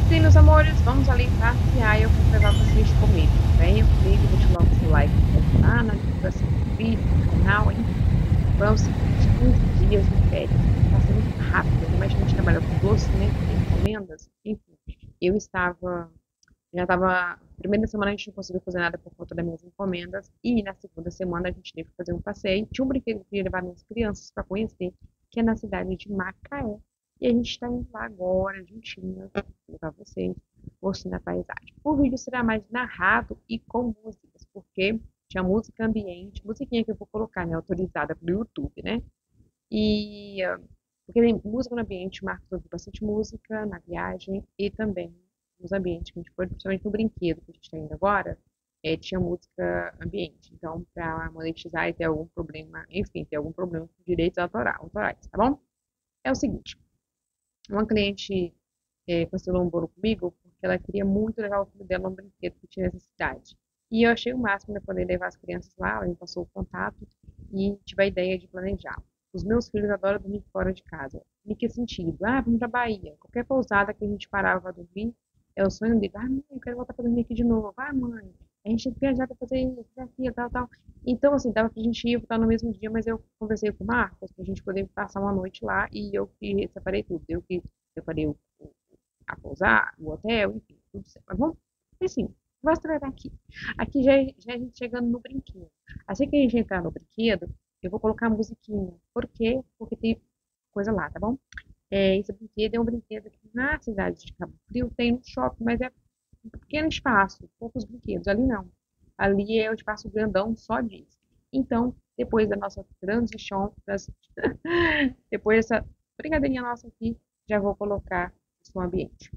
Sim, meus amores, vamos ali passear e eu vou levar vocês comigo. Venham comigo, deixa logo o seu like para ajudar na divulgação do vídeo, do canal, enfim. Foi o seguinte, 15 dias de férias, passa muito rápido, ainda mais que a gente trabalha com doce, né, que tem encomendas, enfim. Eu estava, já estava, primeira semana a gente não conseguiu fazer nada por conta das minhas encomendas, e na segunda semana a gente teve que fazer um passeio. Tinha um brinquedo que eu queria levar minhas crianças para conhecer, que é na cidade de Macaé. E a gente está indo lá agora, juntinhos, levar vocês, mostrando a paisagem. O vídeo será mais narrado e com músicas, porque tinha música ambiente, musiquinha que eu vou colocar, né, autorizada pelo YouTube, né? E porque tem música no ambiente, o Marcos ouviu bastante música na viagem e também nos ambientes que a gente foi, principalmente no brinquedo que a gente está indo agora, tinha música ambiente. Então, para monetizar e ter algum problema, enfim, ter algum problema com direitos autorais, tá bom? É o seguinte, uma cliente cancelou um bolo comigo porque ela queria muito levar o filho dela num brinquedo que tinha nessa cidade. E eu achei o máximo de poder levar as crianças lá, ela me passou o contato e tive a ideia de planejar. Os meus filhos adoram dormir fora de casa. Em que sentido? Ah, vamos pra Bahia. Qualquer pousada que a gente parava para dormir, é o sonho dele. Ah, mãe, eu quero voltar para dormir aqui de novo. Ah, mãe, a gente tem que viajar para fazer isso, fazer aquilo, tal, tal. Então, assim, dava pra gente ir voltar no mesmo dia, mas eu conversei com o Marcos pra gente poder passar uma noite lá e eu que separei tudo. Eu que separei a pousar, o hotel, enfim, tudo certo. Mas vamos, assim, vou acelerar aqui. Aqui já é a gente chegando no brinquedo. Assim que a gente entrar no brinquedo, eu vou colocar a musiquinha. Por quê? Porque tem coisa lá, tá bom? Esse brinquedo é um brinquedo que na cidade de Cabo Frio tem no shopping, mas é um pequeno espaço, poucos brinquedos. Ali não. Ali é o espaço grandão só disso. Então, depois da nossa transição, depois dessa brincadeirinha nossa aqui, já vou colocar o som ambiente.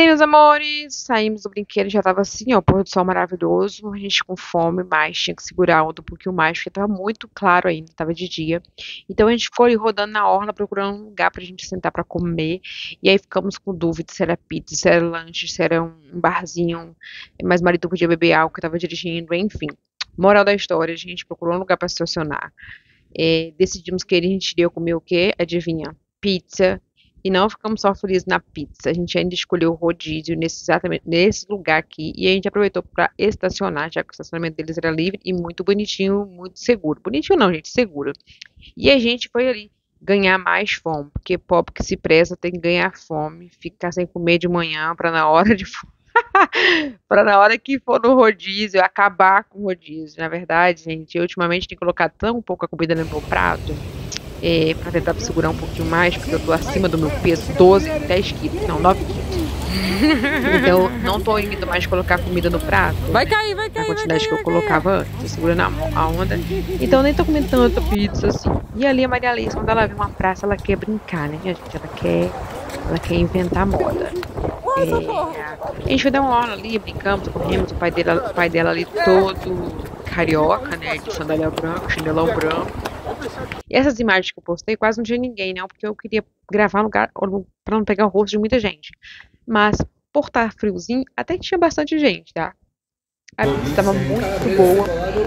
meus amores, saímos do brinquedo, já tava assim, ó, pôr do sol maravilhoso, a gente com fome, mas tinha que segurar a onda um pouquinho mais, porque tava muito claro ainda, tava de dia. Então a gente ficou ali rodando na orla, procurando um lugar pra gente sentar pra comer, e aí ficamos com dúvida se era pizza, se era lanche, se era um barzinho, mas o marido podia beber álcool, que tava dirigindo, enfim. Moral da história, a gente procurou um lugar pra estacionar. Decidimos que a gente iria comer o quê? Adivinha? Pizza. E não ficamos só felizes na pizza, a gente ainda escolheu o rodízio exatamente nesse lugar aqui e a gente aproveitou para estacionar, já que o estacionamento deles era livre e muito bonitinho, muito seguro. Bonitinho não, gente, seguro. E a gente foi ali ganhar mais fome, porque pobre que se preza tem que ganhar fome, ficar sem comer de manhã para na hora de para na hora que for no rodízio acabar com o rodízio. Na verdade, gente, eu ultimamente tenho colocado tão pouca comida no meu prato. Pra tentar segurar um pouquinho mais, porque eu tô acima do meu peso, 10 quilos, não, 9 quilos. Então, não tô indo mais colocar comida no prato. Vai cair, a quantidade que eu colocava antes, tô segurando a onda. Então, nem tô comendo tanta pizza assim. E ali a Maria Alice, quando ela vê uma praça, ela quer brincar, né, gente? Ela quer inventar moda. A gente foi dar uma aula ali, brincamos, corremos, o pai dela ali todo carioca, né, de sandália branca, chinelão branco. E essas imagens que eu postei, quase não tinha ninguém, não, porque eu queria gravar um lugar para não pegar o rosto de muita gente. Mas, por estar friozinho, até que tinha bastante gente, tá? A pizza estava muito boa.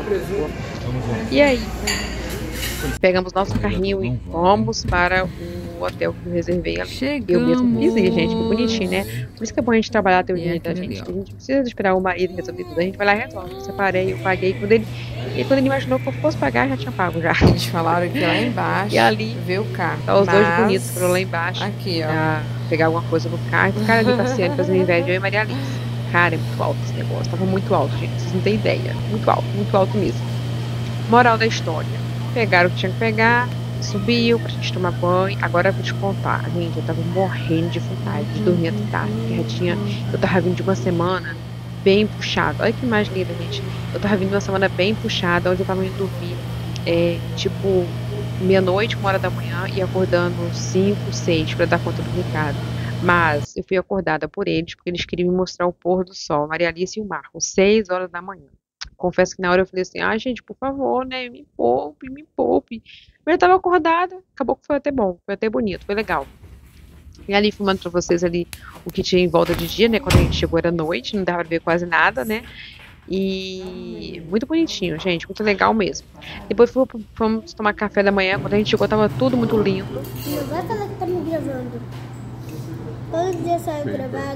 E aí, pegamos nosso carrinho e fomos para o hotel que eu reservei ali. Eu mesmo fiz isso, gente, que bonitinho, né? Por isso que é bom a gente trabalhar até o dia da gente. A gente precisa esperar o marido resolver tudo. A gente vai lá e resolve. Eu separei, eu paguei. Quando ele imaginou que eu fosse pagar, já tinha pago já. Eles falaram que lá embaixo e ali vê o carro. Tá os dois bonitos foram lá embaixo. Aqui, ó. Pra pegar alguma coisa no carro. E o cara ali passeando, fazendo inveja, eu e Maria Alice. Cara, é muito alto esse negócio. Tava muito alto, gente. Vocês não têm ideia. Muito alto mesmo. Moral da história. Pegaram o que tinha que pegar, subiu pra gente tomar banho. Agora eu vou te contar, gente, eu tava morrendo de vontade de dormir até tarde, porque eu tava vindo de uma semana bem puxada. Olha que imagem linda, gente. Eu tava vindo de uma semana bem puxada, onde eu tava indo dormir, tipo, meia-noite, 1 hora da manhã, e acordando 5, 6 pra dar conta do recado. Mas eu fui acordada por eles, porque eles queriam me mostrar o pôr do sol, Maria Alice e o Marco, 6 horas da manhã. Confesso que na hora eu falei assim, gente, por favor, né, me poupe. Mas eu tava acordada, acabou que foi até bom, foi até bonito, foi legal. E ali filmando pra vocês ali o que tinha em volta de dia, né, quando a gente chegou era noite, não dava pra ver quase nada, né. E muito bonitinho, gente, muito legal mesmo. Depois fomos tomar café da manhã, quando a gente chegou tava tudo muito lindo. Não vai falar que tá me gravando. Todo dia só gravar.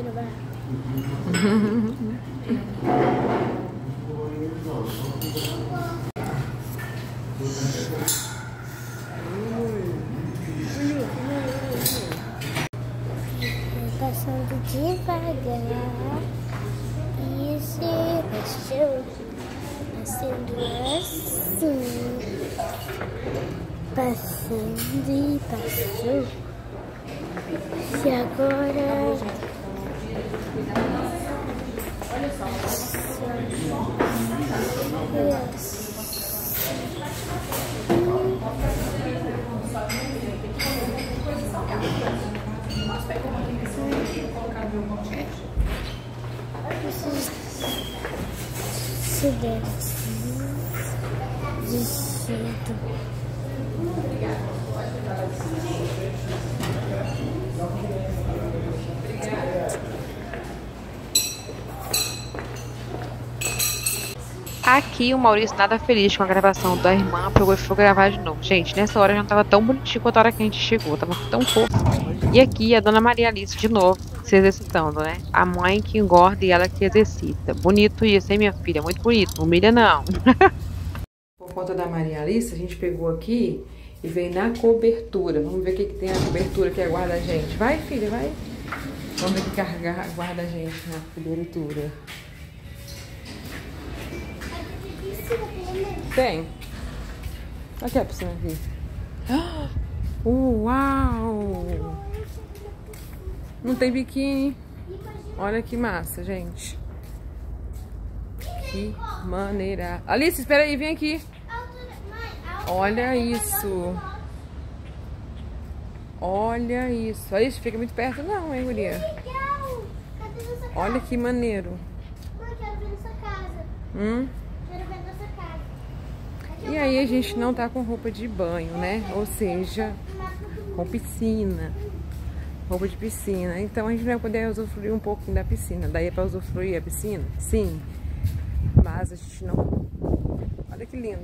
Passando devagar. Isso, passou. Passando assim. Passando e passou. E agora. Olha só. Se de cedo. Aqui o Maurício nada feliz com a gravação da irmã, pegou e foi gravar de novo. Gente, nessa hora já não tava tão bonitinho quanto a hora que a gente chegou, tava tão fofo. E aqui a dona Maria Alice de novo, se exercitando, né? A mãe que engorda e ela que exercita. Bonito isso, hein, minha filha? Muito bonito, não humilha não. Por conta da Maria Alice, a gente pegou aqui e veio na cobertura. Vamos ver o que tem na cobertura que aguarda a gente. Vai, filha, vai. Vamos ver o que aguarda a gente na cobertura. Tem. Olha a piscina aqui. Uau! Não tem biquíni. Olha que massa, gente. Que maneira. Alice, espera aí, vem aqui. Olha isso. Olha isso. Alice, fica muito perto não, hein, guria? Olha que maneiro. Mãe, quero ver nessa casa. Quero ver nessa casa. E aí a gente não tá com roupa de banho, né? Ou seja, com piscina. Roupa de piscina. Então a gente vai poder usufruir um pouquinho da piscina. Daí é pra usufruir a piscina? Sim. Mas a gente não... Olha que lindo.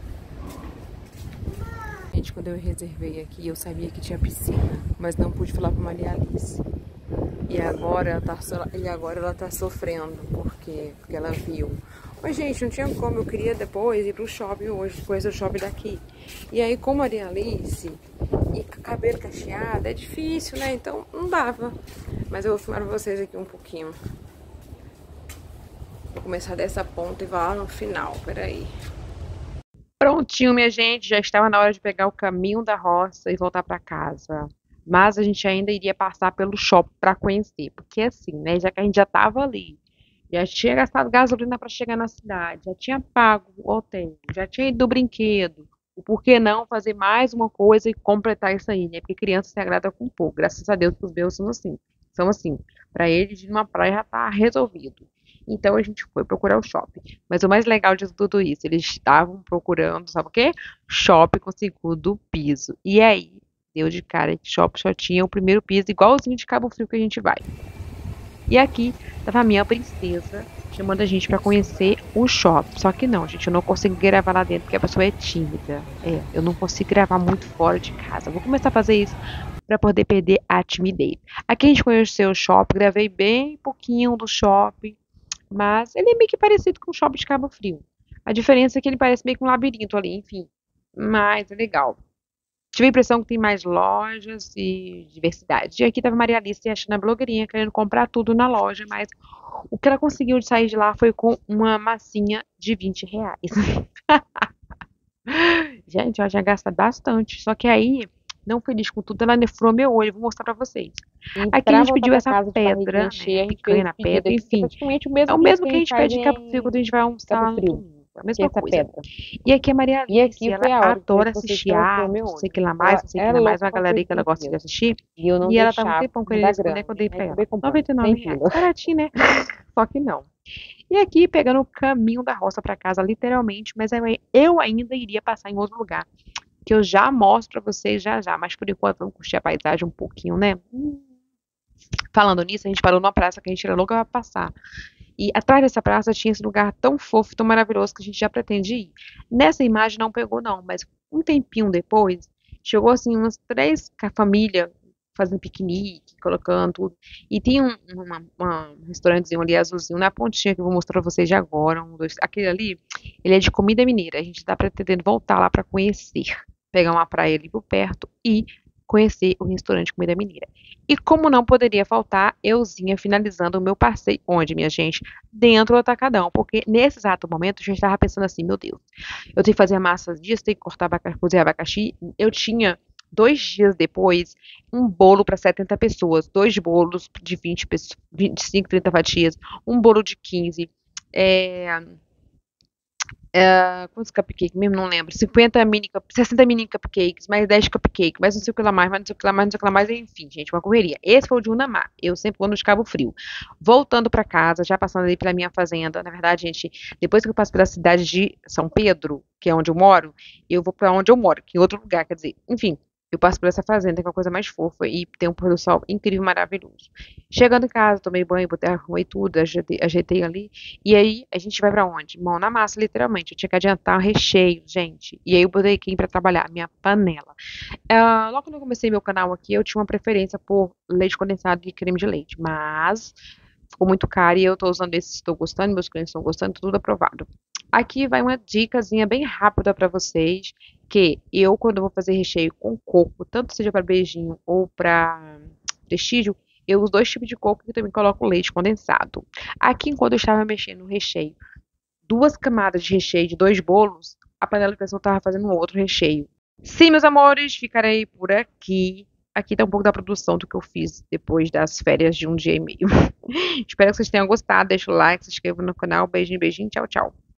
Gente, quando eu reservei aqui, eu sabia que tinha piscina, mas não pude falar pra Maria Alice. E agora ela tá sofrendo, porque ela viu. Mas, gente, não tinha como, eu queria depois ir pro shopping hoje, conhecer o shopping daqui. E aí, com Maria Alice e cabelo cacheado, é difícil, né? Então, não dava. Mas eu vou filmar pra vocês aqui um pouquinho. Vou começar dessa ponta e vou lá no final, peraí. Prontinho, minha gente, já estava na hora de pegar o caminho da roça e voltar para casa. Mas a gente ainda iria passar pelo shopping para conhecer, porque assim, né, já que a gente já estava ali, já tinha gastado gasolina para chegar na cidade, já tinha pago o hotel, já tinha ido do brinquedo, o porquê não fazer mais uma coisa e completar isso aí, né? Porque criança se agrada com pouco. Graças a Deus que os meus são assim, para eles ir numa praia já tá resolvido. Então a gente foi procurar o shopping. Mas o mais legal de tudo isso, eles estavam procurando, sabe o quê? Shopping com segundo piso. E aí, deu de cara que shopping só tinha o primeiro piso, igualzinho de Cabo Frio que a gente vai. E aqui tava a minha princesa chamando a gente pra conhecer o shopping. Só que não, gente, eu não consigo gravar lá dentro porque a pessoa é tímida. Eu não consigo gravar muito fora de casa. Eu vou começar a fazer isso para poder perder a timidez. Aqui a gente conheceu o shopping, gravei bem pouquinho do shopping. Mas ele é meio que parecido com o shopping de Cabo Frio. A diferença é que ele parece meio que um labirinto ali, enfim. Mas é legal. Tive a impressão que tem mais lojas e diversidade. E aqui tava Maria Alice achando a blogueirinha querendo comprar tudo na loja, mas o que ela conseguiu de sair de lá foi com uma massinha de 20 reais. Gente, ela já gasta bastante. Só que aí, não feliz com tudo, ela nefrou meu olho. Vou mostrar pra vocês. Aqui a gente pediu essa pedra, né, picanha na pedra, enfim. É o mesmo que a gente pede em Cabo Frio quando a gente vai almoçar lá no domingo. É a mesma coisa. E aqui a Maria Alice, ela adora assistir não sei o que lá mais, não sei o que lá mais, uma galera que ela gosta de assistir. E ela tava um tempão querendo responder quando eu dei pra ela. 99 reais. Baratinho, né? Só que não. E aqui, pegando o caminho da roça pra casa, literalmente, mas eu ainda iria passar em outro lugar, que eu já mostro pra vocês já, mas por enquanto vamos curtir a paisagem um pouquinho, né? Falando nisso, a gente parou numa praça que a gente era louca pra passar. E atrás dessa praça tinha esse lugar tão fofo, tão maravilhoso que a gente já pretende ir. Nessa imagem não pegou não, mas um tempinho depois, chegou assim umas 3 famílias fazendo piquenique, colocando tudo. E tem um restaurantezinho ali azulzinho na pontinha que eu vou mostrar pra vocês de agora. Aquele ali, ele é de comida mineira. A gente tá pretendendo voltar lá pra conhecer. Pegar uma praia ali por perto e conhecer o restaurante de comida mineira. E como não poderia faltar, euzinha finalizando o meu passeio. Onde, minha gente? Dentro do Atacadão. Porque nesse exato momento, a gente estava pensando assim, meu Deus, eu tenho que fazer a massa disso, tenho que cortar abacaxi, cozer abacaxi. Eu tinha, 2 dias depois, um bolo para 70 pessoas. 2 bolos de 20 pessoas, 25, 30 fatias. Um bolo de 15. Quantos cupcakes? Mesmo não lembro. 60 mini cupcakes, mais 10 cupcakes, mais não sei o que lá mais, mais não sei o que lá mais, não sei o que lá mais, enfim, gente, uma correria. Esse foi o de Unamar. Eu sempre vou no de Cabo Frio. Voltando pra casa, já passando ali pela minha fazenda. Na verdade, gente, depois que eu passo pela cidade de São Pedro, que é onde eu moro, eu vou pra onde eu moro, que é em outro lugar, quer dizer, enfim. Eu passo por essa fazenda, que é uma coisa mais fofa e tem um pôr do sol incrível, maravilhoso. Chegando em casa, tomei banho, botei, arrumei tudo, ajeitei ali. E aí, a gente vai pra onde? Mão na massa, literalmente. Eu tinha que adiantar o recheio, gente. E aí, eu botei quem pra trabalhar? Minha panela. Logo quando eu comecei meu canal aqui, eu tinha uma preferência por leite condensado e creme de leite. Mas ficou muito caro e eu tô usando esse, estou gostando, meus clientes estão gostando, tudo aprovado. Aqui vai uma dicasinha bem rápida para vocês, que eu, quando vou fazer recheio com coco, tanto seja para beijinho ou para prestígio, eu uso 2 tipos de coco e também coloco leite condensado. Aqui, enquanto eu estava mexendo no recheio, 2 camadas de recheio de 2 bolos, a panela de pressão estava fazendo um outro recheio. Sim, meus amores, ficarei por aqui. Aqui tá um pouco da produção do que eu fiz depois das férias de um dia e meio. Espero que vocês tenham gostado. Deixa o like, se inscreva no canal. Beijinho, beijinho. Tchau, tchau.